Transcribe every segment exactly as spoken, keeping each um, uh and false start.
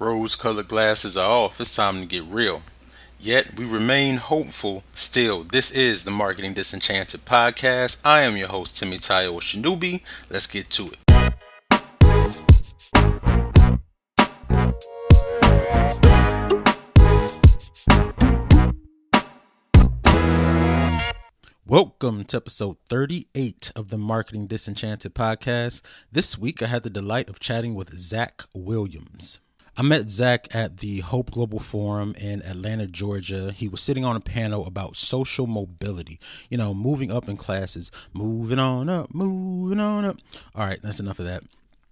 Rose-colored glasses are off. It's time to get real. Yet we remain hopeful still. This is the Marketing Disenchanted podcast. I am your host, Temitayo Osinubi. Let's get to it. Welcome to episode thirty-eight of the Marketing Disenchanted podcast. This week I had the delight of chatting with Zak Williams. I met Zak at the Hope Global Forum in Atlanta, Georgia. He was sitting on a panel about social mobility, you know, moving up in classes, moving on up, moving on up. All right, that's enough of that.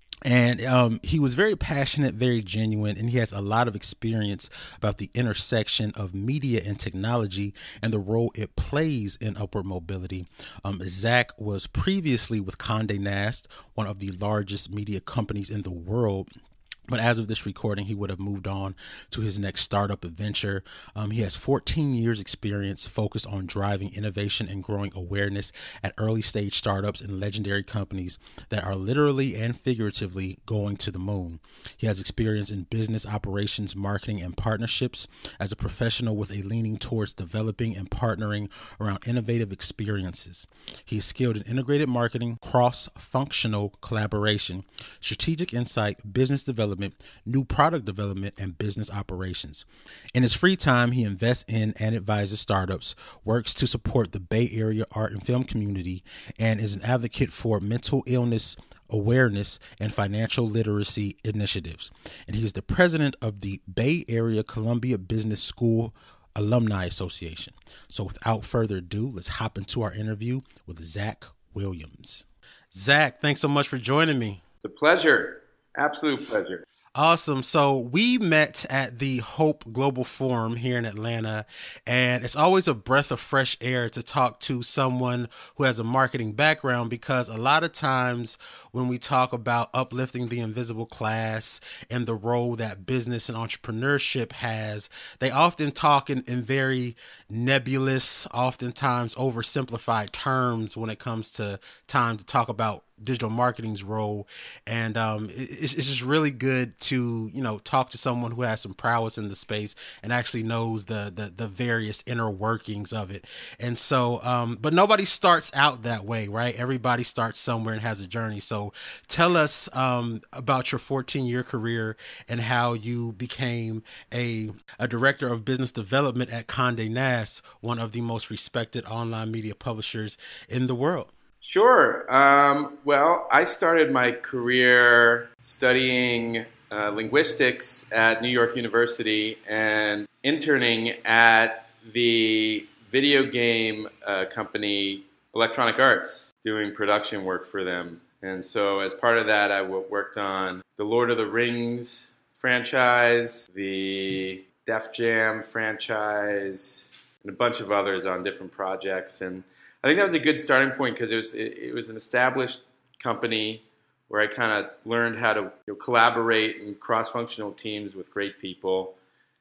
And um, he was very passionate, very genuine, and he has a lot of experience about the intersection of media and technology and the role it plays in upward mobility. Um, Zak was previously with Condé Nast, one of the largest media companies in the world. But as of this recording, he would have moved on to his next startup adventure. Um, he has fourteen years experience focused on driving innovation and growing awareness at early stage startups and legendary companies that are literally and figuratively going to the moon. He has experience in business operations, marketing, and partnerships as a professional with a leaning towards developing and partnering around innovative experiences. He is skilled in integrated marketing, cross-functional collaboration, strategic insight, business development, new product development, and business operations. In his free time, he invests in and advises startups, works to support the Bay Area art and film community, and is an advocate for mental illness awareness and financial literacy initiatives. And he is the president of the Bay Area Columbia Business School Alumni Association. So without further ado, let's hop into our interview with Zak Williams. Zak, thanks so much for joining me. It's a pleasure. Absolute pleasure. Awesome. So we met at the Hope Global Forum here in Atlanta, and it's always a breath of fresh air to talk to someone who has a marketing background, because a lot of times when we talk about uplifting the invisible class and the role that business and entrepreneurship has, they often talk in, in very nebulous, oftentimes oversimplified terms when it comes to time to talk about digital marketing's role. And um, it's, it's just really good to, you know, talk to someone who has some prowess in the space and actually knows the the, the various inner workings of it. And so, um, but nobody starts out that way, right? Everybody starts somewhere and has a journey. So tell us um, about your fourteen year career and how you became a, a director of business development at Condé Nast, one of the most respected online media publishers in the world. Sure. Um, well, I started my career studying uh, linguistics at New York University and interning at the video game uh, company Electronic Arts, doing production work for them. And so as part of that, I w- worked on the Lord of the Rings franchise, the Def Jam franchise, and a bunch of others on different projects. And I think that was a good starting point because it was it, it was an established company where I kind of learned how to you know, collaborate in cross-functional teams with great people,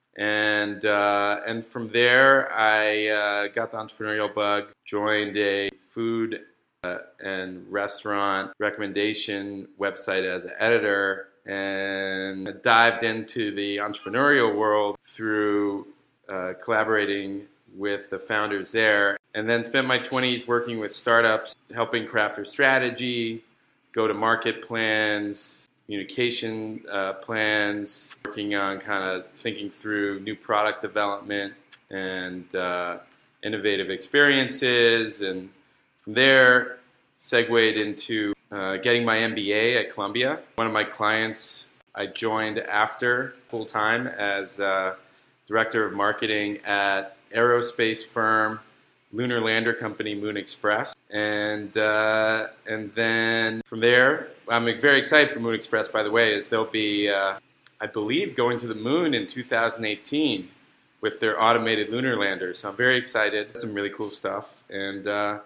and uh, and from there I uh, got the entrepreneurial bug, joined a food uh, and restaurant recommendation website as an editor, and dived into the entrepreneurial world through uh, collaborating with the founders there. And then spent my twenties working with startups, helping craft their strategy, go-to-market plans, communication uh, plans, working on kind of thinking through new product development and uh, innovative experiences. And from there, segued into uh, getting my M B A at Columbia. One of my clients I joined after full-time as uh, director of marketing at aerospace firm, lunar lander company Moon Express, and uh, and then from there, I'm very excited for Moon Express. By the way, is they'll be, uh, I believe, going to the moon in two thousand eighteen with their automated lunar lander. So I'm very excited. Some really cool stuff. And uh,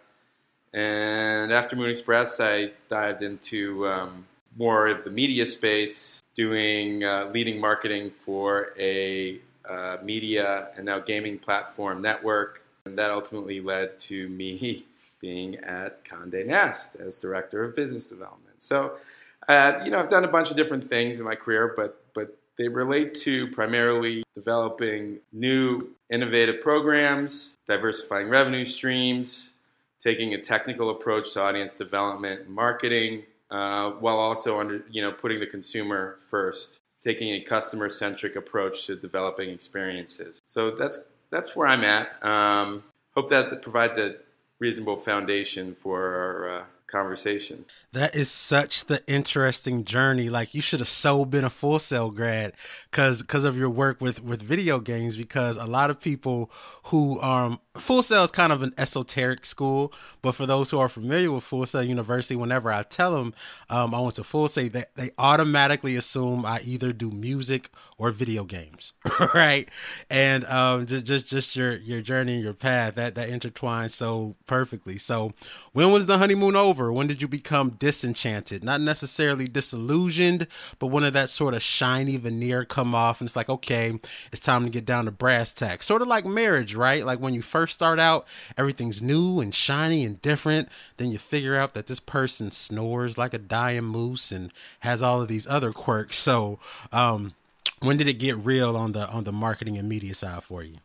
and after Moon Express, I dived into um, more of the media space, doing uh, leading marketing for a uh, media and now gaming platform network. And that ultimately led to me being at Condé Nast as Director of Business Development. So, uh, you know, I've done a bunch of different things in my career, but but they relate to primarily developing new innovative programs, diversifying revenue streams, taking a technical approach to audience development and marketing, uh, while also under, you know, putting the consumer first, taking a customer-centric approach to developing experiences. So that's that's where I'm at. Um, hope that provides a reasonable foundation for our uh, conversation. That is such the interesting journey. Like, you should have so been a Full Sail grad because because of your work with, with video games, because a lot of people who um Full Sail is kind of an esoteric school, but for those who are familiar with Full Sail University, whenever I tell them um, I went to Full Sail, they, they automatically assume I either do music or video games, right? And um, just just just your your journey and your path that that intertwines so perfectly. So, when was the honeymoon over? When did you become disenchanted? Not necessarily disillusioned, but when did that sort of shiny veneer come off and it's like, okay, it's time to get down to brass tacks? Sort of like marriage, right? Like when you first start out, everything's new and shiny and different. Then you figure out that this person snores like a dying moose and has all of these other quirks. So um, when did it get real on the on the marketing and media side for you?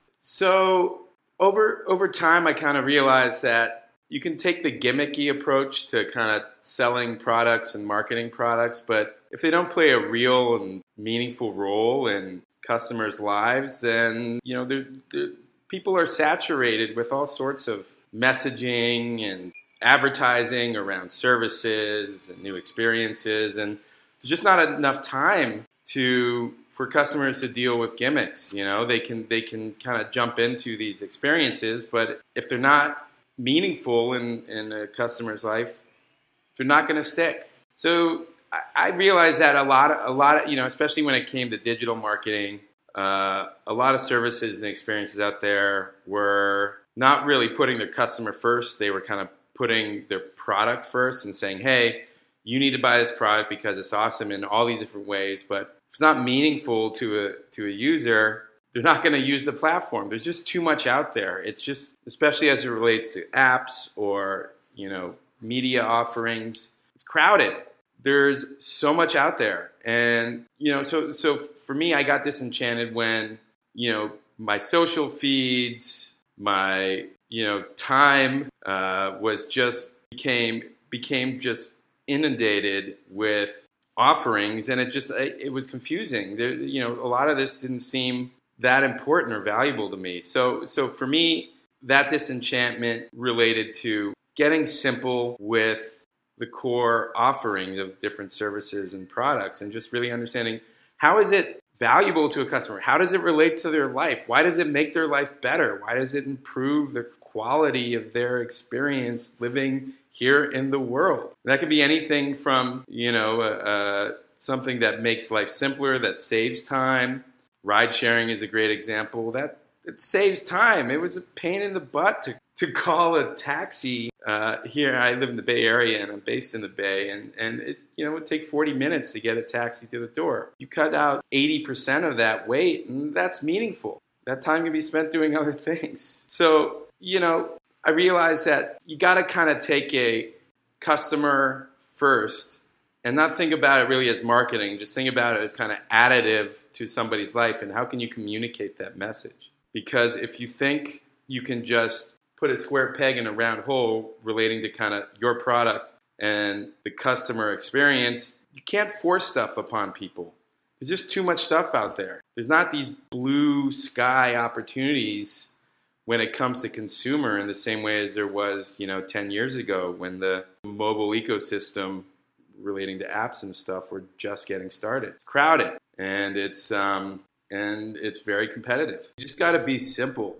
So over over time, I kind of realized that you can take the gimmicky approach to kind of selling products and marketing products, but if they don't play a real and meaningful role in customers' lives, then, you know, they're, they're, people are saturated with all sorts of messaging and advertising around services and new experiences, and there's just not enough time to for customers to deal with gimmicks. You know, they can they can kind of jump into these experiences, but if they're not meaningful in, in a customer's life, they're not going to stick. So I, I realized that a lot of, a lot of, you know, especially when it came to digital marketing, uh, a lot of services and experiences out there were not really putting their customer first. They were kind of putting their product first and saying, hey, you need to buy this product because it's awesome in all these different ways. But if it's not meaningful to a, to a user, they're not going to use the platform. There's just too much out there. It's just, especially as it relates to apps or, you know, media offerings, it's crowded. There's so much out there. And, you know, so so for me, I got disenchanted when, you know, my social feeds, my, you know, time uh, was just became became just inundated with offerings, and it just it was confusing. There, you know, a lot of this didn't seem that important or valuable to me. So so for me, that disenchantment related to getting simple with the core offering of different services and products, and just really understanding how is it valuable to a customer? How does it relate to their life? Why does it make their life better? Why does it improve the quality of their experience living here in the world? That could be anything from, you know, uh, uh, something that makes life simpler, that saves time. Ride sharing is a great example. That it saves time. It was a pain in the butt to, to call a taxi. Uh, here, I live in the Bay Area and I'm based in the Bay, and, and it, you know, it would take forty minutes to get a taxi to the door. You cut out eighty percent of that wait, and that's meaningful. That time can be spent doing other things. So, you know, I realized that you got to kind of take a customer first and not think about it really as marketing. Just think about it as kind of additive to somebody's life, and how can you communicate that message? Because if you think you can just put a square peg in a round hole relating to kind of your product and the customer experience, you can't force stuff upon people. There's just too much stuff out there. There's not these blue sky opportunities when it comes to consumer in the same way as there was, you know, ten years ago when the mobile ecosystem relating to apps and stuff were just getting started. It's crowded, and it's um, and it's very competitive. You just got to be simple,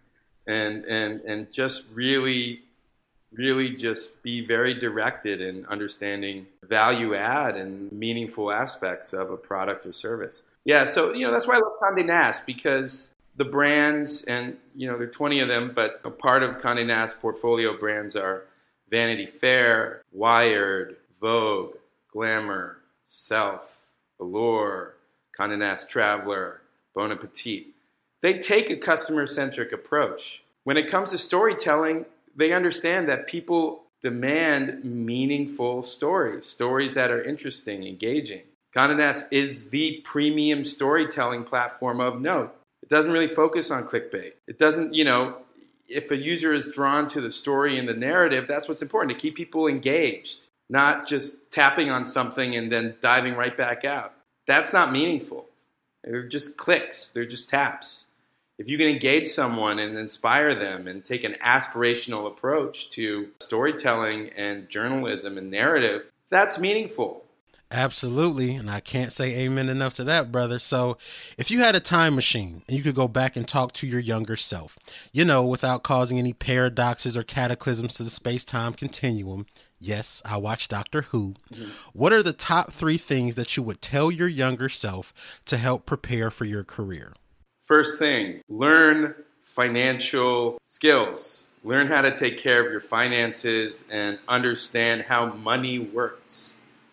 and and and just really, really just be very directed in understanding value add and meaningful aspects of a product or service. Yeah, so you know that's why I love Condé Nast, because the brands, and you know there are twenty of them, but a part of Condé Nast portfolio brands are Vanity Fair, Wired, Vogue, Glamour, Self, Allure, Condé Nast Traveler, Bon Appetit. They take a customer-centric approach. When it comes to storytelling, they understand that people demand meaningful stories, stories that are interesting, engaging. Condé Nast is the premium storytelling platform of note. It doesn't really focus on clickbait. It doesn't, you know, if a user is drawn to the story and the narrative, that's what's important, to keep people engaged, not just tapping on something and then diving right back out. That's not meaningful. They're just clicks. They're just taps. If you can engage someone and inspire them and take an aspirational approach to storytelling and journalism and narrative, that's meaningful. Absolutely. And I can't say amen enough to that, brother. So if you had a time machine and you could go back and talk to your younger self, you know, without causing any paradoxes or cataclysms to the space-time continuum. Yes, I watch Doctor Who. Mm-hmm. What are the top three things that you would tell your younger self to help prepare for your career? First thing, learn financial skills. Learn how to take care of your finances and understand how money works.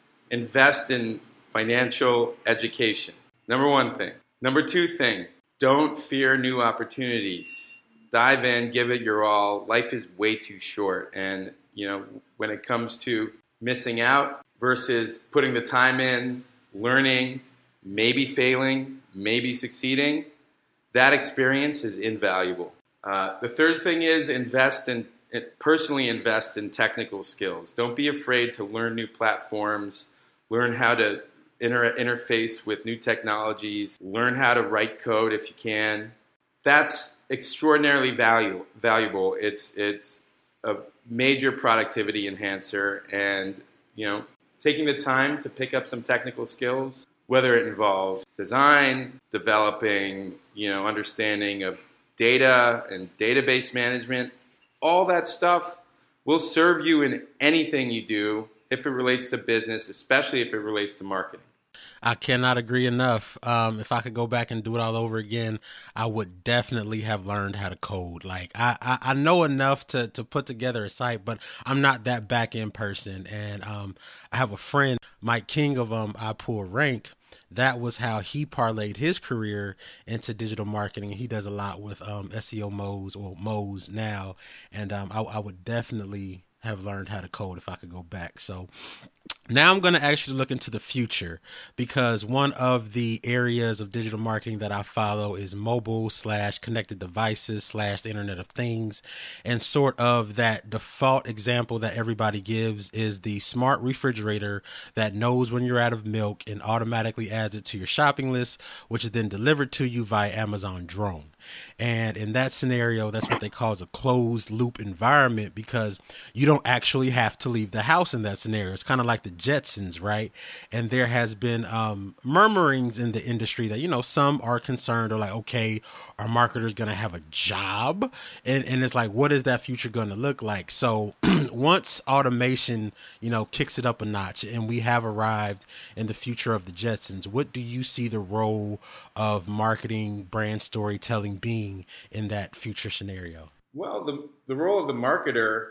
Invest in financial education. Number one thing. Number two thing, don't fear new opportunities. Dive in, give it your all. Life is way too short. And, you know, when it comes to missing out versus putting the time in, learning, maybe failing, maybe succeeding, that experience is invaluable. Uh, the third thing is invest in, personally invest in technical skills. Don't be afraid to learn new platforms. Learn how to inter- interface with new technologies. Learn how to write code if you can. That's extraordinarily value, valuable. It's it's a major productivity enhancer, and you know, taking the time to pick up some technical skills, whether it involves design, developing, you know, understanding of data and database management, all that stuff will serve you in anything you do. If it relates to business, especially if it relates to marketing. I cannot agree enough. Um, if I could go back and do it all over again, I would definitely have learned how to code. Like I, I, I know enough to, to put together a site, but I'm not that back end person. And um, I have a friend, Mike King of um, I Pull Rank. That was how he parlayed his career into digital marketing. He does a lot with um, S E O Moz or Moz now. And um, I, I would definitely have learned how to code if I could go back. So now I'm going to actually look into the future, because one of the areas of digital marketing that I follow is mobile slash connected devices slash the Internet of Things. And sort of that default example that everybody gives is the smart refrigerator that knows when you're out of milk and automatically adds it to your shopping list, which is then delivered to you via Amazon drone. And in that scenario, that's what they call a closed loop environment, because you don't actually have to leave the house in that scenario. It's kind of like the Jetsons, right? And there has been um, murmurings in the industry that, you know, some are concerned or like, okay, are marketers going to have a job? And, and it's like, what is that future going to look like? So once automation, you know, kicks it up a notch and we have arrived in the future of the Jetsons, what do you see the role of marketing, brand storytelling being in that future scenario? Well, the, the role of the marketer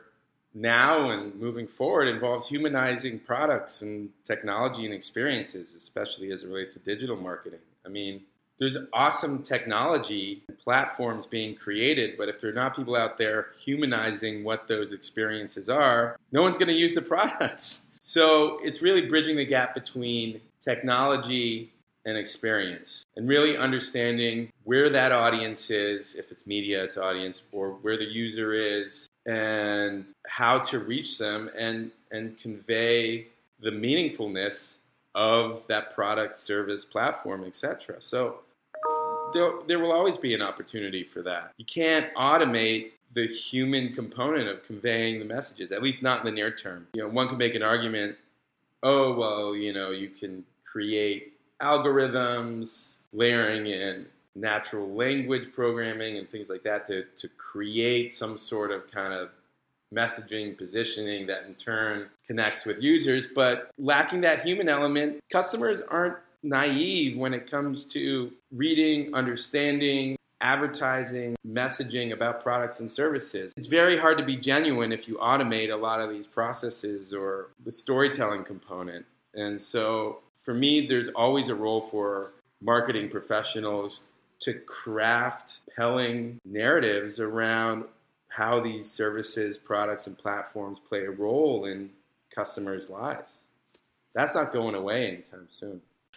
now and moving forward involves humanizing products and technology and experiences, especially as it relates to digital marketing. I mean, there's awesome technology and platforms being created, but if there are not people out there humanizing what those experiences are, no one's going to use the products. So it's really bridging the gap between technology and experience, and really understanding where that audience is, if it's media's audience, or where the user is, and how to reach them and, and convey the meaningfulness of that product, service, platform, et cetera. So there, there will always be an opportunity for that. You can't automate the human component of conveying the messages, at least not in the near term. You know, one can make an argument, oh, well, you know, you can create algorithms, layering in natural language programming and things like that to, to create some sort of kind of messaging, positioning that in turn connects with users. But lacking that human element, customers aren't naive when it comes to reading, understanding, advertising, messaging about products and services. It's very hard to be genuine if you automate a lot of these processes or the storytelling component. And so for me, there's always a role for marketing professionals to craft compelling narratives around how these services, products, and platforms play a role in customers' lives. That's not going away anytime soon.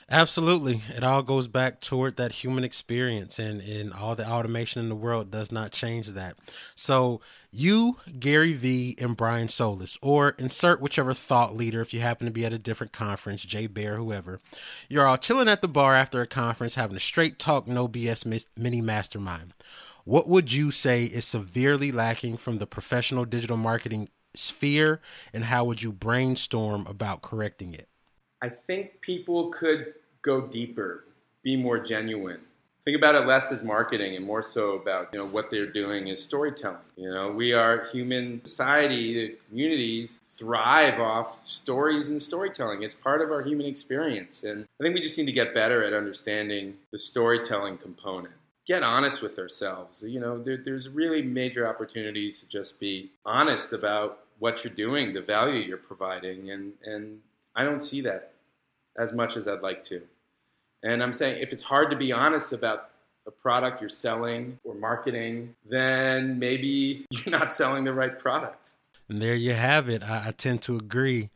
Absolutely. It all goes back toward that human experience, and, and all the automation in the world does not change that. So, you, Gary Vee, and Brian Solis, or insert whichever thought leader if you happen to be at a different conference, Jay Bear, whoever, you're all chilling at the bar after a conference having a straight talk, no B S mini mastermind. What would you say is severely lacking from the professional digital marketing sphere, and how would you brainstorm about correcting it? I think people could go deeper, be more genuine. Think about it less as marketing and more so about, you know, what they're doing is storytelling. You know, we are human society, the communities thrive off stories and storytelling. It's part of our human experience. And I think we just need to get better at understanding the storytelling component. Get honest with ourselves. You know, there, there's really major opportunities to just be honest about what you're doing, the value you're providing, and, and I don't see that as much as I'd like to. And I'm saying if it's hard to be honest about a product you're selling or marketing, then maybe you're not selling the right product. And there you have it. I, I tend to agree.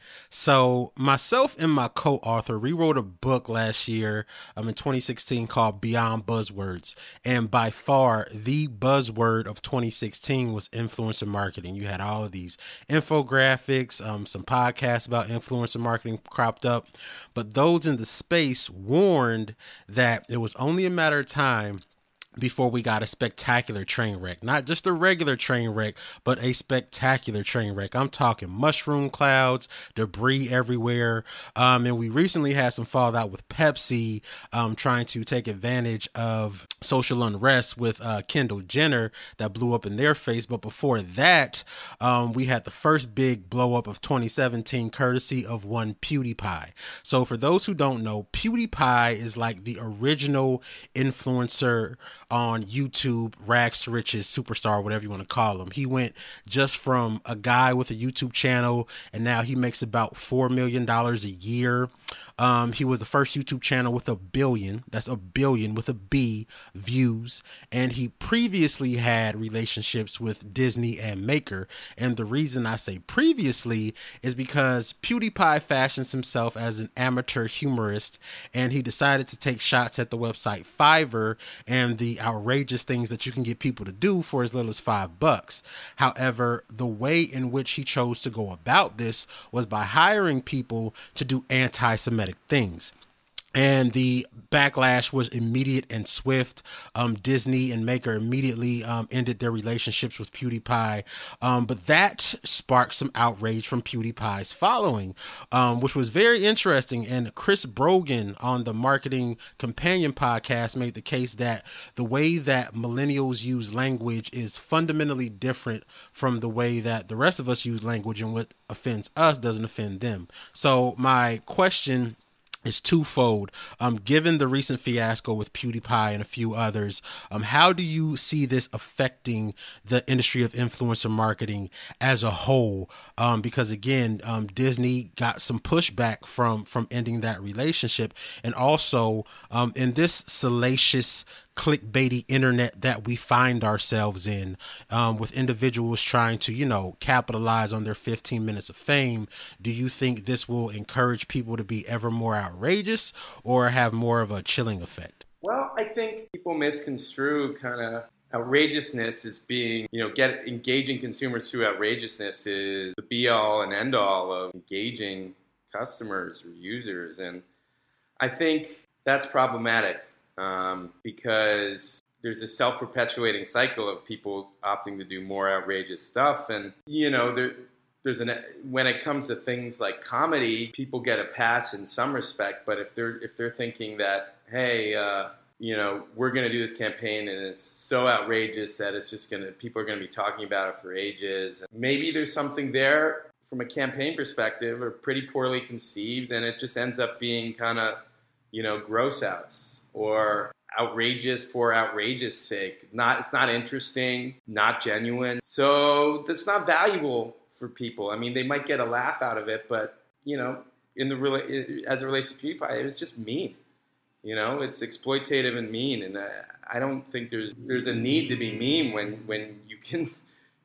So myself and my co-author rewrote a book last year um, in twenty sixteen called Beyond Buzzwords. And by far, the buzzword of twenty sixteen was influencer marketing. You had all of these infographics, um, some podcasts about influencer marketing cropped up. But those in the space warned that it was only a matter of time before we got a spectacular train wreck. Not just a regular train wreck, but a spectacular train wreck. I'm talking mushroom clouds, debris everywhere. Um, and we recently had some fallout with Pepsi um, trying to take advantage of social unrest with uh, Kendall Jenner that blew up in their face. But before that, um, we had the first big blow up of twenty seventeen, courtesy of one PewDiePie. So for those who don't know, PewDiePie is like the original influencer on YouTube, rags to riches, superstar, whatever you want to call him. He went just from a guy with a YouTube channel, and now he makes about four million dollars a year. Um, he was the first YouTube channel with a billion, that's a billion with a B, views. And he previously had relationships with Disney and Maker. And the reason I say previously is because PewDiePie fashions himself as an amateur humorist, and he decided to take shots at the website Fiverr and the outrageous things that you can get people to do for as little as five bucks. However, the way in which he chose to go about this was by hiring people to do anti-Semitic things. And the backlash was immediate and swift. Um, Disney and Maker immediately um, ended their relationships with PewDiePie. Um, but that sparked some outrage from PewDiePie's following, um, which was very interesting. And Chris Brogan on the Marketing Companion podcast made the case that the way that millennials use language is fundamentally different from the way that the rest of us use language, and what offends us doesn't offend them. So my question is twofold. Um, given the recent fiasco with PewDiePie and a few others, um, how do you see this affecting the industry of influencer marketing as a whole? Um, because again, um, Disney got some pushback from from ending that relationship, and also um, in this salacious, clickbaity internet that we find ourselves in, um, with individuals trying to, you know, capitalize on their fifteen minutes of fame, do you think this will encourage people to be ever more outrageous or have more of a chilling effect? Well, I think people misconstrue kind of outrageousness as being, you know, get engaging consumers through outrageousness is the be all and end all of engaging customers or users. And I think that's problematic. Um, because there's a self-perpetuating cycle of people opting to do more outrageous stuff. And, you know, there, there's an, when it comes to things like comedy, people get a pass in some respect. But if they're, if they're thinking that, hey, uh, you know, we're going to do this campaign and it's so outrageous that it's just going to, people are going to be talking about it for ages. Maybe there's something there from a campaign perspective, or pretty poorly conceived, and it just ends up being kind of, you know, gross outs. Or outrageous for outrageous sake. Not, it's not interesting, not genuine. So that's not valuable for people. I mean, they might get a laugh out of it, but, you know, in the as it relates to PewDiePie, it was just mean. You know, it's exploitative and mean, and I, I don't think there's there's a need to be mean when when you can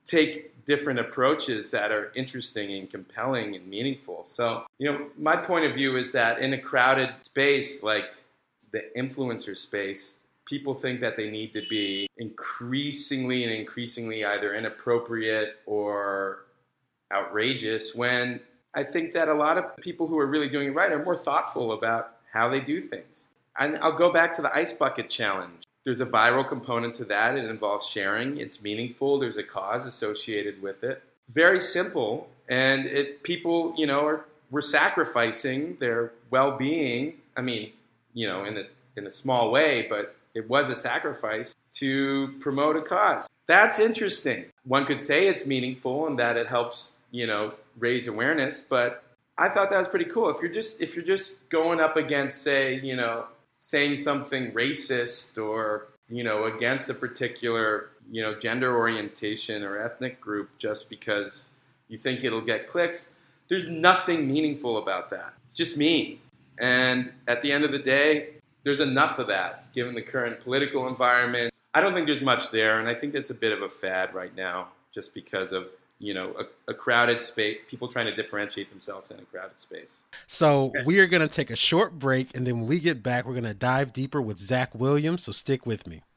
take different approaches that are interesting and compelling and meaningful. So, you know, my point of view is that in a crowded space like the influencer space, people think that they need to be increasingly and increasingly either inappropriate or outrageous, when I think that a lot of people who are really doing it right are more thoughtful about how they do things. And I'll go back to the ice bucket challenge. There's a viral component to that. It involves sharing. It's meaningful. There's a cause associated with it. Very simple. And it people, you know, are were sacrificing their well-being. I mean, you know, in a in a small way, but it was a sacrifice to promote a cause. That's interesting. One could say it's meaningful and that it helps, you know, raise awareness, but I thought that was pretty cool. If you're just if you're just going up against, say, you know, saying something racist or, you know, against a particular, you know, gender orientation or ethnic group just because you think it'll get clicks, there's nothing meaningful about that. It's just mean. And at the end of the day, there's enough of that given the current political environment. I don't think there's much there, and I think that's a bit of a fad right now just because of, you know, a, a crowded space, people trying to differentiate themselves in a crowded space. So okay. We are going to take a short break, and then when we get back, we're going to dive deeper with Zak Williams, so stick with me.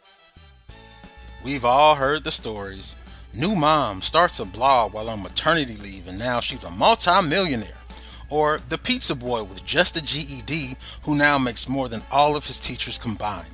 We've all heard the stories. New mom starts a blog while on maternity leave, and now she's a multi-millionaire. Or the pizza boy with just a G E D who now makes more than all of his teachers combined.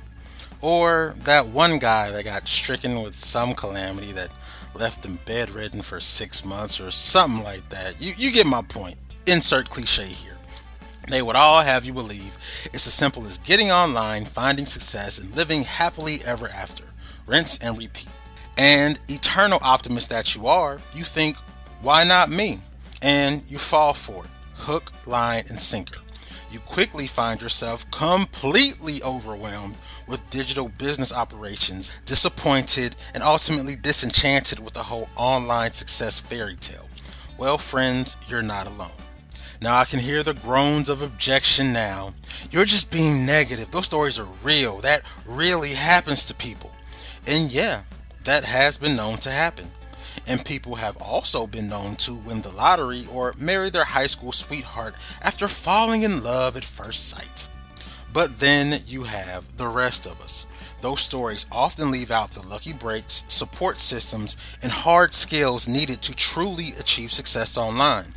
Or that one guy that got stricken with some calamity that left him bedridden for six months or something like that. You, you get my point. Insert cliche here. They would all have you believe it's as simple as getting online, finding success, and living happily ever after. Rinse and repeat. And eternal optimist that you are, you think, why not me? And you fall for it. Hook, line, and sinker. You quickly find yourself completely overwhelmed with digital business operations, disappointed, and ultimately disenchanted with the whole online success fairy tale. Well, friends, you're not alone. Now I can hear the groans of objection now. You're just being negative. Those stories are real. That really happens to people. And yeah, that has been known to happen. And people have also been known to win the lottery or marry their high school sweetheart after falling in love at first sight. But then you have the rest of us. Those stories often leave out the lucky breaks, support systems, and hard skills needed to truly achieve success online.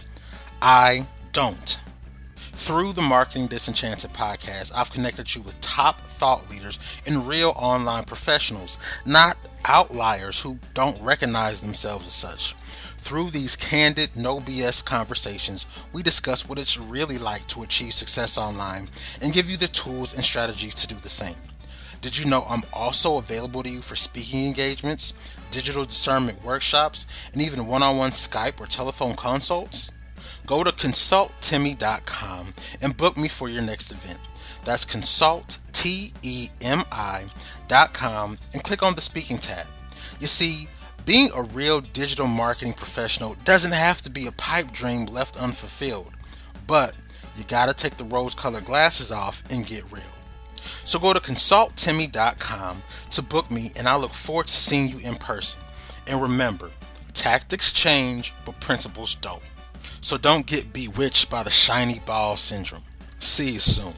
I don't. Through the Marketing Disenchanted podcast, I've connected you with top thought leaders and real online professionals, not outliers who don't recognize themselves as such. Through these candid, no B S conversations, we discuss what it's really like to achieve success online and give you the tools and strategies to do the same. Did you know I'm also available to you for speaking engagements, digital discernment workshops, and even one-on-one Skype or telephone consults? Go to consult temi dot com and book me for your next event. That's consult temi dot com and click on the speaking tab. You see, being a real digital marketing professional doesn't have to be a pipe dream left unfulfilled, but you gotta take the rose-colored glasses off and get real. So go to consult temi dot com to book me, and I look forward to seeing you in person. And remember, tactics change, but principles don't. So don't get bewitched by the shiny ball syndrome. See you soon.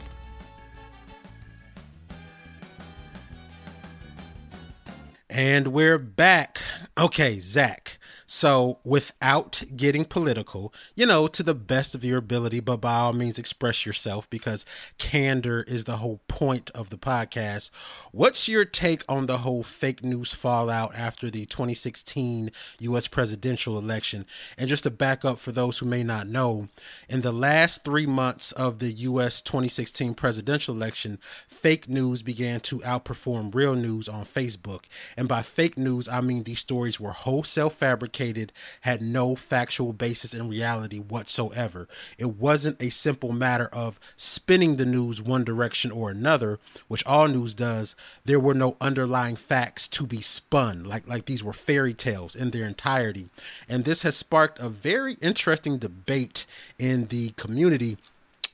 And we're back. Okay, Zak. So without getting political, you know, to the best of your ability, but by all means express yourself because candor is the whole point of the podcast. What's your take on the whole fake news fallout after the twenty sixteen U S presidential election? And just to back up for those who may not know, in the last three months of the U S twenty sixteen presidential election, fake news began to outperform real news on Facebook. And by fake news, I mean these stories were wholesale fabricated, had no factual basis in reality whatsoever. It wasn't a simple matter of spinning the news one direction or another, which all news does. There were no underlying facts to be spun, like, like these were fairy tales in their entirety. And this has sparked a very interesting debate in the community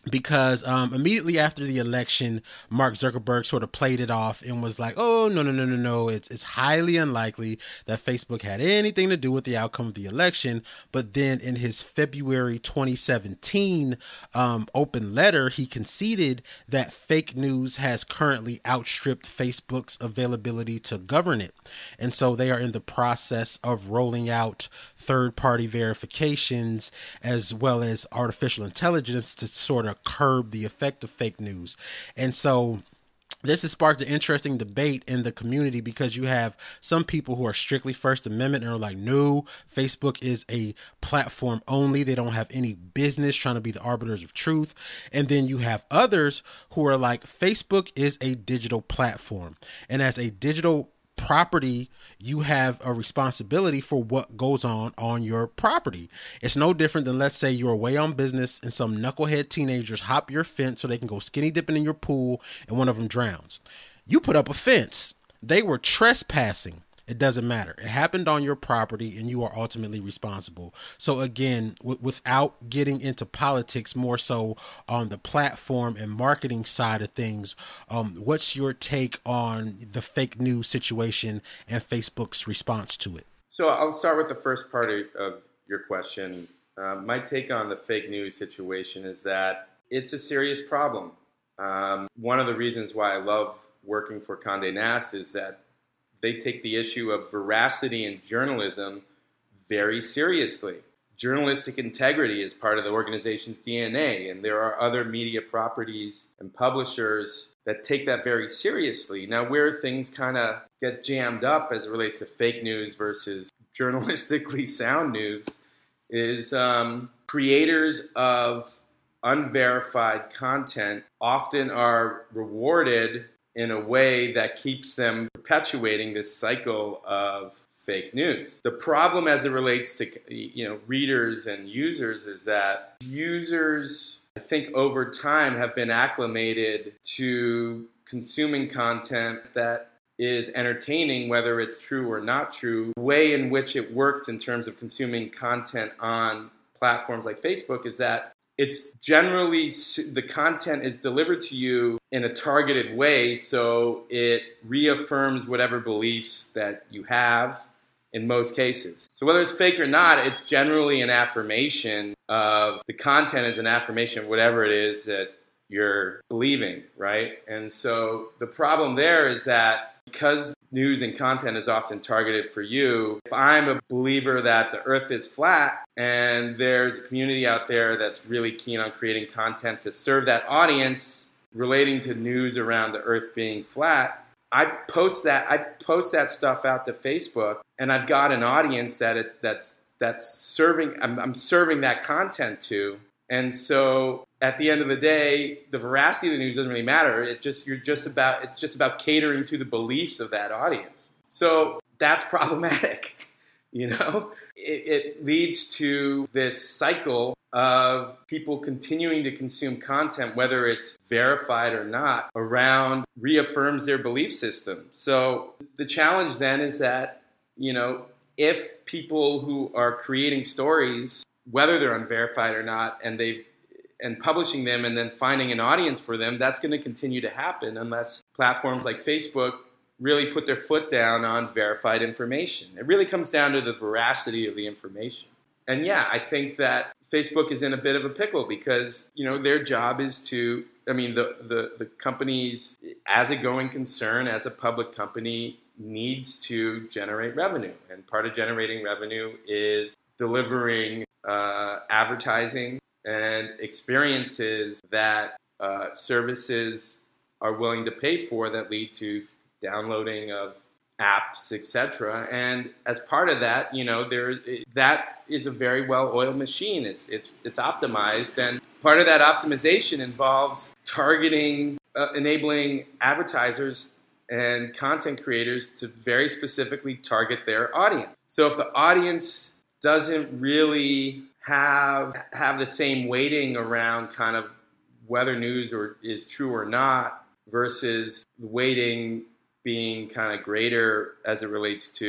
because um, immediately after the election, Mark Zuckerberg sort of played it off and was like, oh, no, no, no, no, no. It's, it's highly unlikely that Facebook had anything to do with the outcome of the election. But then in his February twenty seventeen um, open letter, he conceded that fake news has currently outstripped Facebook's availability to govern it. And so they are in the process of rolling out third-party verifications as well as artificial intelligence to sort of curb the effect of fake news. And so this has sparked an interesting debate in the community, because you have some people who are strictly First Amendment and are like, no, Facebook is a platform only. They don't have any business trying to be the arbiters of truth. And then you have others who are like, Facebook is a digital platform. And as a digital property, you have a responsibility for what goes on on your property. It's no different than, let's say you're away on business and some knucklehead teenagers hop your fence so they can go skinny dipping in your pool and one of them drowns. You put up a fence. They were trespassing. It doesn't matter. It happened on your property and you are ultimately responsible. So again, w- without getting into politics, more so on the platform and marketing side of things, um, what's your take on the fake news situation and Facebook's response to it? So I'll start with the first part of, of your question. Uh, my take on the fake news situation is that it's a serious problem. Um, one of the reasons why I love working for Condé Nast is that they take the issue of veracity in journalism very seriously. Journalistic integrity is part of the organization's D N A, and there are other media properties and publishers that take that very seriously. Now, where things kind of get jammed up as it relates to fake news versus journalistically sound news is um, creators of unverified content often are rewarded in a way that keeps them perpetuating this cycle of fake news. The problem as it relates to, you know, readers and users is that users, I think over time, have been acclimated to consuming content that is entertaining, whether it's true or not true. The way in which it works in terms of consuming content on platforms like Facebook is that it's generally, the content is delivered to you in a targeted way, so it reaffirms whatever beliefs that you have in most cases. So whether it's fake or not, it's generally an affirmation of, the content is an affirmation of whatever it is that you're believing, right? And so the problem there is that because news and content is often targeted for you, if I'm a believer that the earth is flat and there's a community out there that's really keen on creating content to serve that audience relating to news around the earth being flat, I post that I post that stuff out to Facebook, and I've got an audience that it's that's that's serving I'm, I'm serving that content to. And so at the end of the day, the veracity of the news doesn't really matter. It just you're just about it's just about catering to the beliefs of that audience. So that's problematic. You know, it, it leads to this cycle of people continuing to consume content, whether it's verified or not, around reaffirms their belief system. So the challenge then is that, you know, if people who are creating stories, whether they're unverified or not, and they've and publishing them and then finding an audience for them, that's going to continue to happen unless platforms like Facebook really put their foot down on verified information. It really comes down to the veracity of the information. And yeah, I think that Facebook is in a bit of a pickle because, you know, their job is to, I mean, the, the, the companies, as a going concern, as a public company, needs to generate revenue. And part of generating revenue is delivering uh, advertising and experiences that uh, services are willing to pay for that lead to downloading of apps, et cetera. And as part of that, you know, there that is a very well-oiled machine. It's it's it's optimized, and part of that optimization involves targeting, uh, enabling advertisers and content creators to very specifically target their audience. So if the audience doesn't really have have the same weighting around kind of whether news or is true or not versus the weighting being kind of greater as it relates to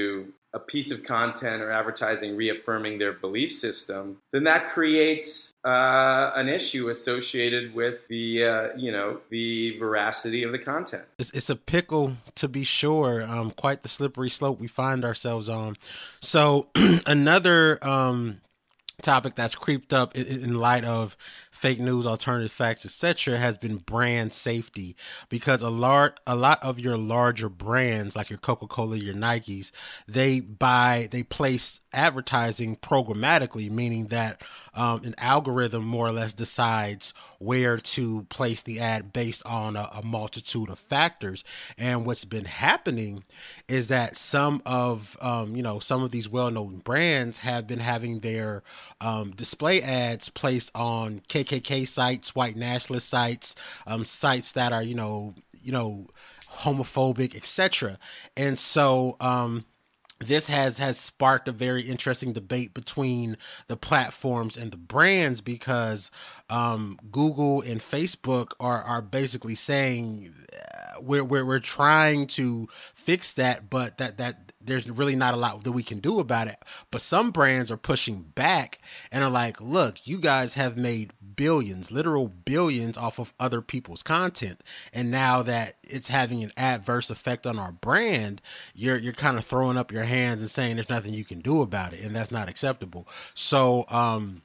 a piece of content or advertising reaffirming their belief system, then that creates uh, an issue associated with the, uh, you know, the veracity of the content. It's, it's a pickle, to be sure. Um, quite the slippery slope we find ourselves on. So another um, topic that's creeped up in, in light of fake news, alternative facts, et cetera, has been brand safety, because a lot, a lot of your larger brands, like your Coca-Cola, your Nikes, they buy, they place advertising programmatically, meaning that um, an algorithm more or less decides where to place the ad based on a, a multitude of factors. And what's been happening is that some of, um, you know, some of these well-known brands have been having their um, display ads placed on K K K sites, white nationalist sites, um, sites that are, you know, you know, homophobic, et cetera. And so, um, this has has sparked a very interesting debate between the platforms and the brands, because um, Google and Facebook are are basically saying uh, we're, we're we're trying to fix that, but that that there's really not a lot that we can do about it. But some brands are pushing back and are like, look, you guys have made billions, literal billions off of other people's content. And now that it's having an adverse effect on our brand, you're you're kind of throwing up your hands and saying there's nothing you can do about it. And that's not acceptable. So, um,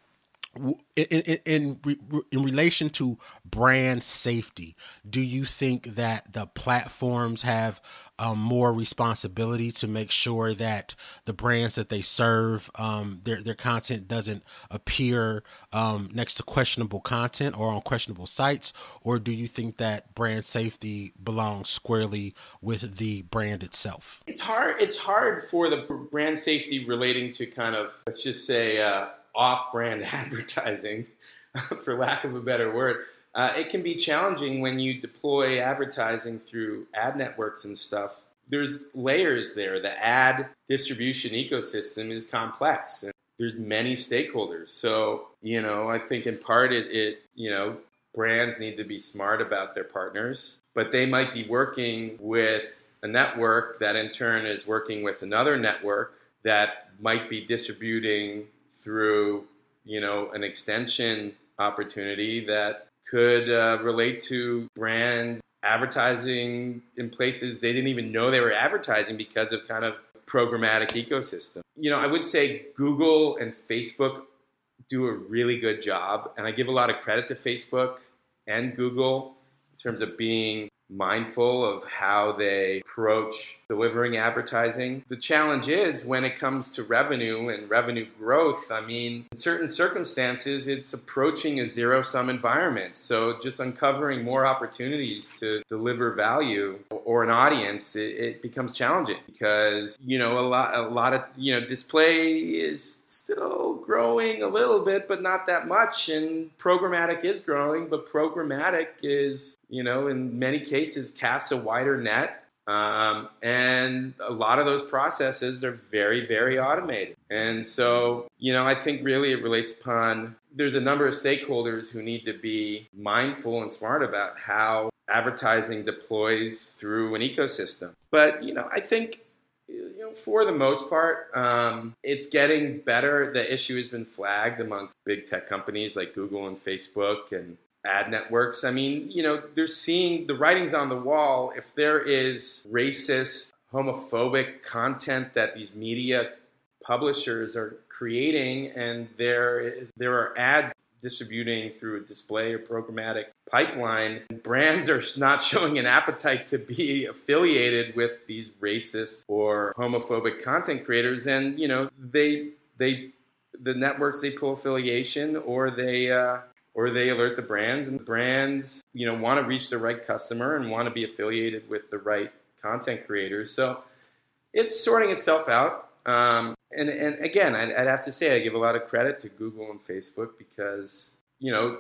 in, in, in, in relation to brand safety, do you think that the platforms have um, more responsibility to make sure that the brands that they serve, um, their, their content doesn't appear um, next to questionable content or on questionable sites? Or do you think that brand safety belongs squarely with the brand itself? It's hard. It's hard for the brand safety relating to kind of, let's just say, uh, off-brand advertising, for lack of a better word. Uh, it can be challenging when you deploy advertising through ad networks and stuff. There's layers there. The ad distribution ecosystem is complex, and there's many stakeholders. So, you know, I think in part it, it, you know, brands need to be smart about their partners, but they might be working with a network that in turn is working with another network that might be distributing through, you know, an extension opportunity that could uh, relate to brand advertising in places they didn't even know they were advertising because of kind of programmatic ecosystem. You know, I would say Google and Facebook do a really good job, and I give a lot of credit to Facebook and Google in terms of being mindful of how they approach delivering advertising. The challenge is when it comes to revenue and revenue growth, I mean, in certain circumstances, it's approaching a zero-sum environment. So just uncovering more opportunities to deliver value or an audience, it, it becomes challenging because, you know, a lot, a lot of, you know, display is still growing a little bit, but not that much. And programmatic is growing, but programmatic is, you know, in many cases casts a wider net. Um, and a lot of those processes are very, very automated. And so, you know, I think really it relates upon, there's a number of stakeholders who need to be mindful and smart about how advertising deploys through an ecosystem. But, you know, I think, you know, for the most part, um, it's getting better. The issue has been flagged amongst big tech companies like Google and Facebook and ad networks. I mean, you know, they're seeing the writings on the wall. If there is racist, homophobic content that these media publishers are creating, and there is there are ads distributing through a display or programmatic pipeline, brands are not showing an appetite to be affiliated with these racist or homophobic content creators, and you know, they they the networks, they pull affiliation, or they uh, or they alert the brands, and the brands, you know, want to reach the right customer and want to be affiliated with the right content creators. So it's sorting itself out. Um, and, and again, I'd, I'd have to say I give a lot of credit to Google and Facebook because, you know,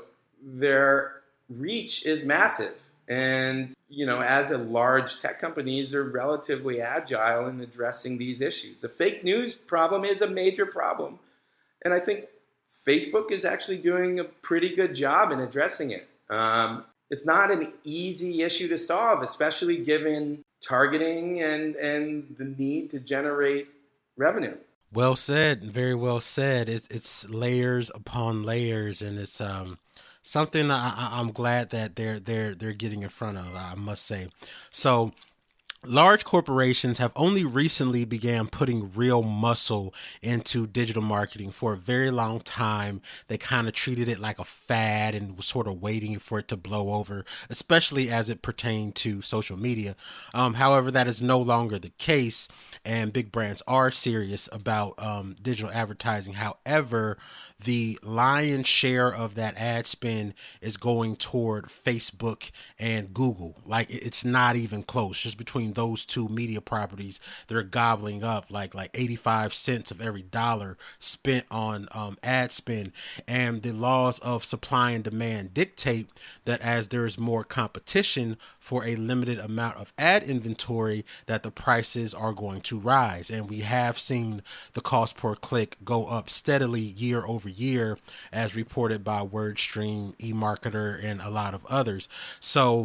their reach is massive. And, you know, as a large tech companies are relatively agile in addressing these issues. The fake news problem is a major problem. And I think Facebook is actually doing a pretty good job in addressing it. Um, it's not an easy issue to solve, especially given targeting and, and the need to generate revenue. Well said, very well said. It, it's layers upon layers, and it's um something I, I- I'm glad that they're they're they're getting in front of. I must say. So large corporations have only recently began putting real muscle into digital marketing. For a very long time, they kind of treated it like a fad and was sort of waiting for it to blow over, especially as it pertained to social media. Um, however, that is no longer the case, and big brands are serious about um, digital advertising. However, the lion's share of that ad spend is going toward Facebook and Google. Like, it's not even close. Just between those two media properties, they're gobbling up like like eighty-five cents of every dollar spent on um, ad spend. And the laws of supply and demand dictate that as there is more competition for a limited amount of ad inventory, that the prices are going to rise. And we have seen the cost per click go up steadily year over year, as reported by WordStream, eMarketer, and a lot of others. So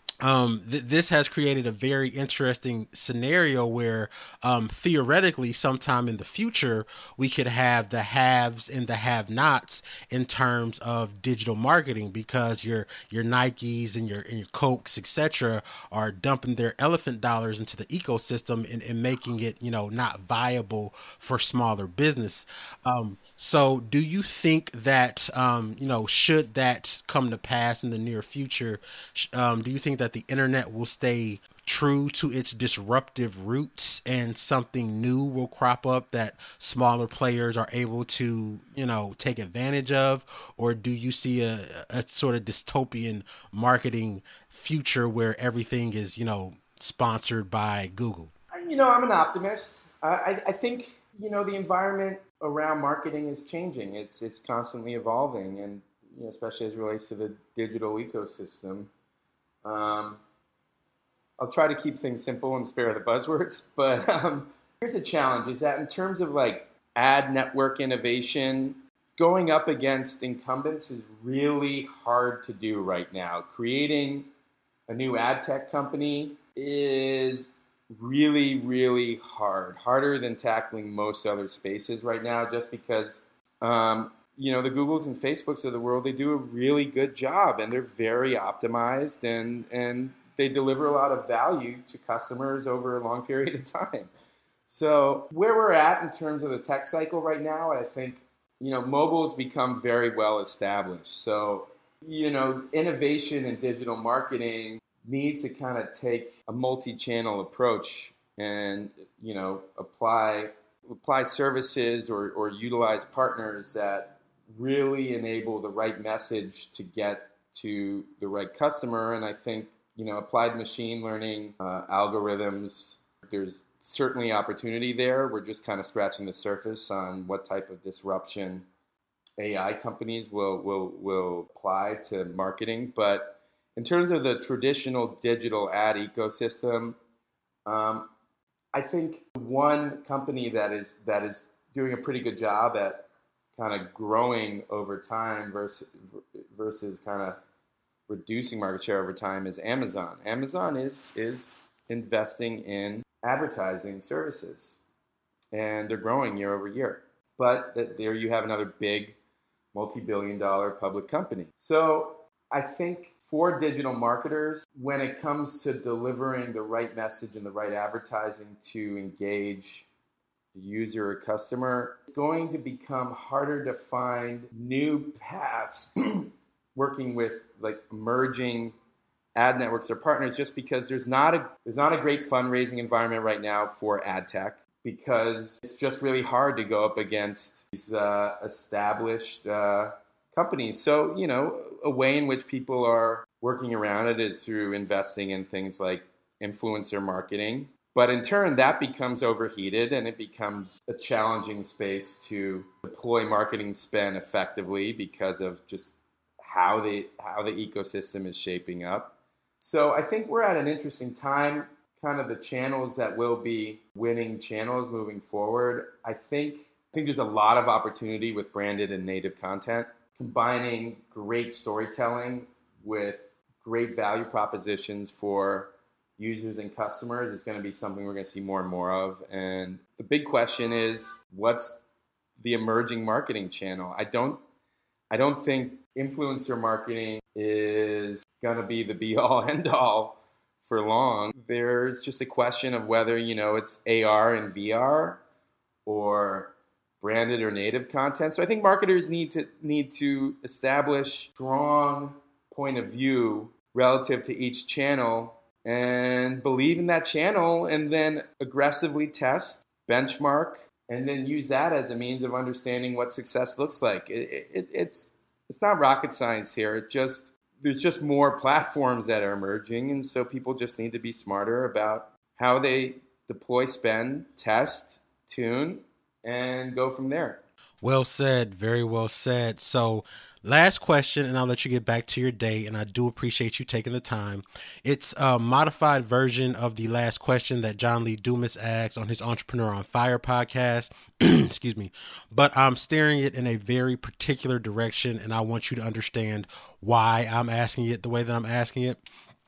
um, th- this has created a very interesting scenario where um, theoretically sometime in the future we could have the haves and the have-nots in terms of digital marketing, because your your Nikes and your and your Cokes, etc., are dumping their elephant dollars into the ecosystem and, and making it, you know, not viable for smaller business. Um, so do you think that, um, you know, should that come to pass in the near future, um, do you think that the internet will stay true to its disruptive roots and something new will crop up that smaller players are able to, you know, take advantage of? Or do you see a, a sort of dystopian marketing future where everything is, you know, sponsored by Google? You know, I'm an optimist. I, I, I think, you know, the environment around marketing is changing. It's it's constantly evolving, and you know, especially as it relates to the digital ecosystem. Um, I'll try to keep things simple and spare the buzzwords, but um, here's a challenge: is that in terms of like ad network innovation, going up against incumbents is really hard to do right now. Creating a new ad tech company is really, really hard, harder than tackling most other spaces right now, just because, um, you know, the Googles and Facebooks of the world, they do a really good job, and they're very optimized, and, and they deliver a lot of value to customers over a long period of time. So where we're at in terms of the tech cycle right now, I think, you know, mobile has become very well established. So, you know, innovation in digital marketing needs to kind of take a multi-channel approach and, you know, apply apply services or, or utilize partners that really enable the right message to get to the right customer. And I think, you know, applied machine learning, uh, algorithms, there's certainly opportunity there. We're just kind of scratching the surface on what type of disruption A I companies will will will apply to marketing. But in terms of the traditional digital ad ecosystem, um, I think one company that is that is doing a pretty good job at kind of growing over time versus versus kind of reducing market share over time is Amazon. Amazon is is investing in advertising services, and they're growing year over year. But th- there you have another big multi-billion dollar public company. So I think for digital marketers, when it comes to delivering the right message and the right advertising to engage the user or customer, it's going to become harder to find new paths working with like emerging ad networks or partners, just because there's not a there's not a great fundraising environment right now for ad tech, because it's just really hard to go up against these uh, established uh, companies. So, you know, a way in which people are working around it is through investing in things like influencer marketing. But in turn, that becomes overheated, and it becomes a challenging space to deploy marketing spend effectively because of just how the how the ecosystem is shaping up. So I think we're at an interesting time, kind of the channels that will be winning channels moving forward. I think I think there's a lot of opportunity with branded and native content, combining great storytelling with great value propositions for users and customers is going to be something we're going to see more and more of. And the big question is, what's the emerging marketing channel? I don't, I don't think influencer marketing is going to be the be all end all for long. There's just a question of whether, you know, it's A R and V R or branded or native content. So I think marketers need to need to establish strong point of view relative to each channel and believe in that channel, and then aggressively test, benchmark, and then use that as a means of understanding what success looks like. It, it, it's it's not rocket science here. It just there's just more platforms that are emerging, and so people just need to be smarter about how they deploy, spend, test, tune, and go from there. Well said. Very well said. So last question, and I'll let you get back to your day. And I do appreciate you taking the time. It's a modified version of the last question that John Lee Dumas asked on his Entrepreneur on Fire podcast. Excuse me. But I'm steering it in a very particular direction, and I want you to understand why I'm asking it the way that I'm asking it.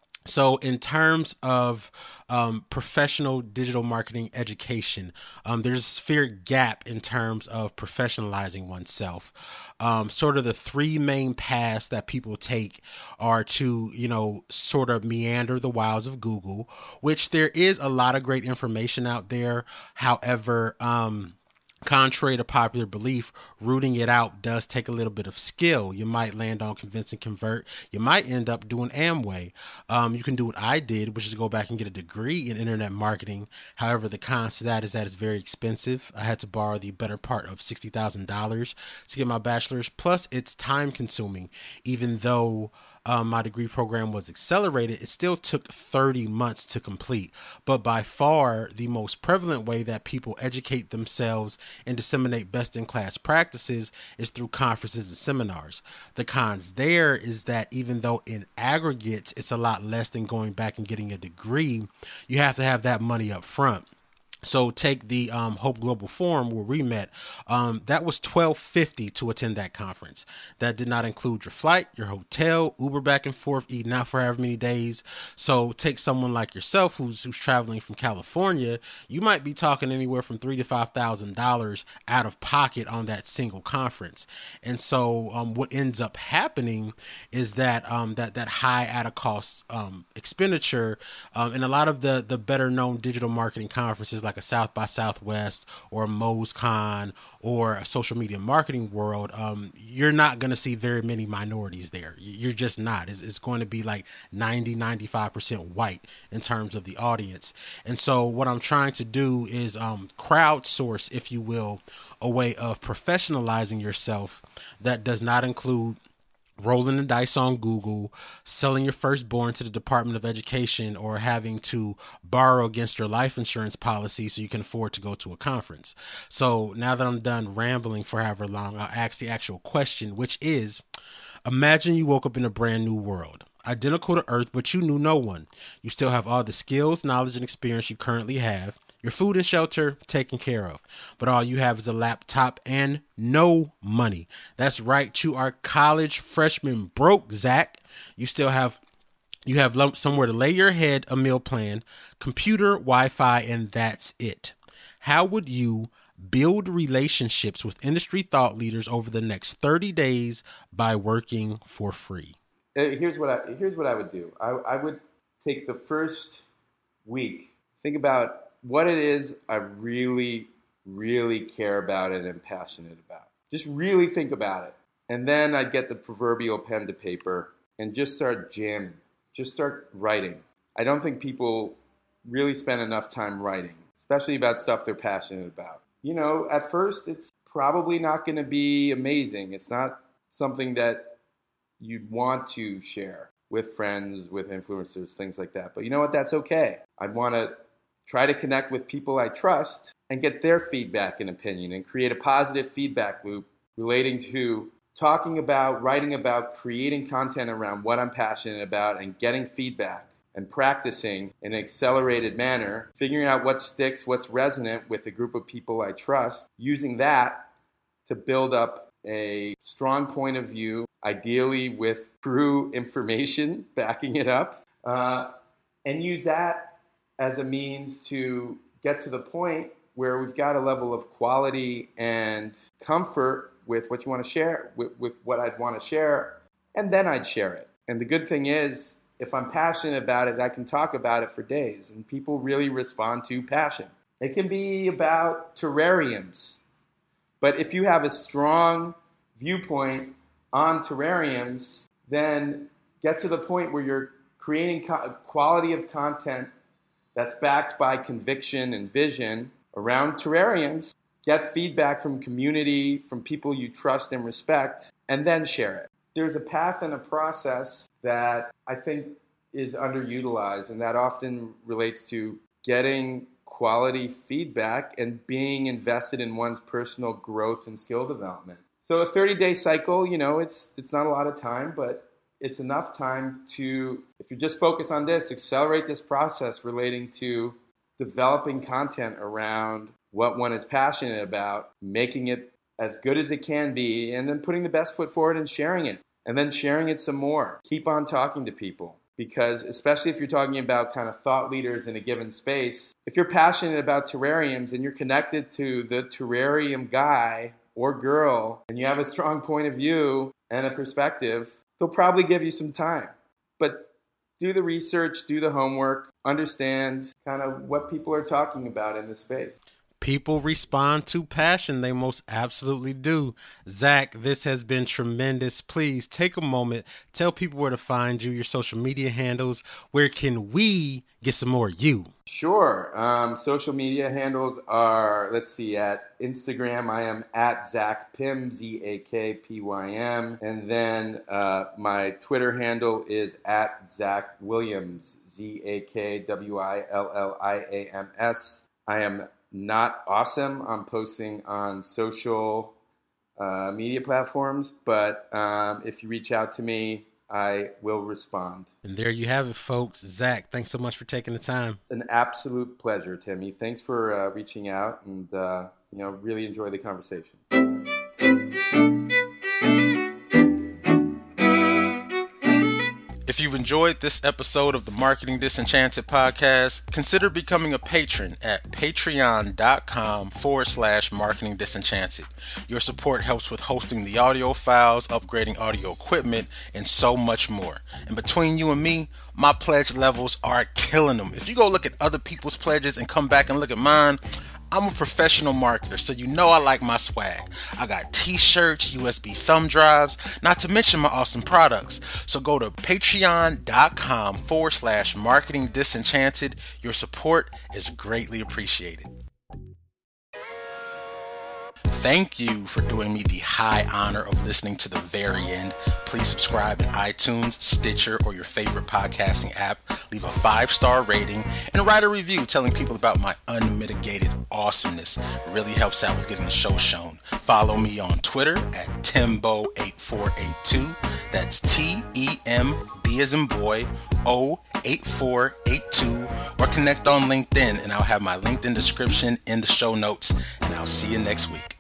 So in terms of um, professional digital marketing education, um, there's a severe gap in terms of professionalizing oneself. Um, sort of the three main paths that people take are to, you know, sort of meander the wilds of Google, which there is a lot of great information out there. However, um, contrary to popular belief, rooting it out does take a little bit of skill. You might land on Convince and Convert. You might end up doing Amway. Um, you can do what I did, which is go back and get a degree in internet marketing. However, the cons to that is that it's very expensive. I had to borrow the better part of sixty thousand dollars to get my bachelor's. Plus, it's time consuming. Even though Um, my degree program was accelerated, it still took thirty months to complete. But by far, the most prevalent way that people educate themselves and disseminate best-in-class practices is through conferences and seminars. The cons there is that even though in aggregate, it's a lot less than going back and getting a degree, you have to have that money up front. So take the um, Hope Global Forum where we met. Um, that was twelve fifty to attend that conference. That did not include your flight, your hotel, Uber back and forth, eating out for however many days. So take someone like yourself who's who's traveling from California. You might be talking anywhere from three to five thousand dollars out of pocket on that single conference. And so um, what ends up happening is that um, that that high out of cost um, expenditure um, in a lot of the the better known digital marketing conferences, like like a South by Southwest or a MoseCon or a social media marketing world, um, you're not going to see very many minorities there. You're just not. It's, it's going to be like ninety, ninety-five percent white in terms of the audience. And so what I'm trying to do is um, crowdsource, if you will, a way of professionalizing yourself that does not include rolling the dice on Google, selling your firstborn to the Department of Education, or having to borrow against your life insurance policy so you can afford to go to a conference. So now that I'm done rambling for however long, I'll ask the actual question, which is, imagine you woke up in a brand new world, identical to Earth, but you knew no one. You still have all the skills, knowledge, and experience you currently have. Your food and shelter taken care of, but all you have is a laptop and no money. That's right. You are college freshman broke, Zach. You still have, you have somewhere to lay your head, a meal plan, computer, Wi-Fi, and that's it. How would you build relationships with industry thought leaders over the next thirty days by working for free? Here's what I, here's what I would do. I, I would take the first week, think about what it is I really, really care about and am passionate about. Just really think about it. And then I'd get the proverbial pen to paper and just start jamming. Just start writing. I don't think people really spend enough time writing, especially about stuff they're passionate about. You know, at first, it's probably not going to be amazing. It's not something that you'd want to share with friends, with influencers, things like that. But you know what? That's okay. I'd want to try to connect with people I trust and get their feedback and opinion and create a positive feedback loop relating to talking about, writing about, creating content around what I'm passionate about and getting feedback and practicing in an accelerated manner, figuring out what sticks, what's resonant with a group of people I trust, using that to build up a strong point of view, ideally with true information backing it up. Uh, and use that as a means to get to the point where we've got a level of quality and comfort with what you want to share, with, with what I'd want to share, and then I'd share it. And the good thing is, if I'm passionate about it, I can talk about it for days, and people really respond to passion. It can be about terrariums, but if you have a strong viewpoint on terrariums, then get to the point where you're creating co- quality of content that's backed by conviction and vision around terrariums. Get feedback from community, from people you trust and respect, and then share it. There's a path and a process that I think is underutilized, and that often relates to getting quality feedback and being invested in one's personal growth and skill development. So a thirty-day cycle, you know, it's it's not a lot of time, but it's enough time to, if you just focus on this, accelerate this process relating to developing content around what one is passionate about, making it as good as it can be, and then putting the best foot forward and sharing it, and then sharing it some more. Keep on talking to people, because especially if you're talking about kind of thought leaders in a given space, if you're passionate about terrariums and you're connected to the terrarium guy or girl, and you have a strong point of view and a perspective, they'll probably give you some time. But do the research, do the homework, understand kind of what people are talking about in this space. People respond to passion. They most absolutely do. Zak, this has been tremendous. Please take a moment, tell people where to find you, your social media handles. Where can we get some more of you? Sure. Um, social media handles are, let's see, at Instagram, I am at Zak Pym, Z A K P Y M. And then uh, my Twitter handle is at Zak Williams, Z A K W I L L I A M S. I am not awesome on posting on social uh, media platforms, but um, if you reach out to me, I will respond. And there you have it, folks. Zak, thanks so much for taking the time. An absolute pleasure, Timmy. Thanks for uh, reaching out, and uh, you know, really enjoy the conversation. If you've enjoyed this episode of the Marketing Disenchanted podcast, consider becoming a patron at patreon.com forward slash marketing disenchanted. Your support helps with hosting the audio files, upgrading audio equipment, and so much more. And between you and me, my pledge levels are killing them. If you go look at other people's pledges and come back and look at mine, I'm a professional marketer, so you know I like my swag. I got t-shirts, U S B thumb drives, not to mention my awesome products. So go to patreon.com forward slash marketing disenchanted. Your support is greatly appreciated. Thank you for doing me the high honor of listening to the very end. Please subscribe in iTunes, Stitcher, or your favorite podcasting app. Leave a five-star rating and write a review telling people about my unmitigated awesomeness. It really helps out with getting the show shown. Follow me on Twitter at Tembo eight four eight two. That's T E M B as in boy, O eight four eight two. Or connect on LinkedIn, and I'll have my LinkedIn description in the show notes. And I'll see you next week.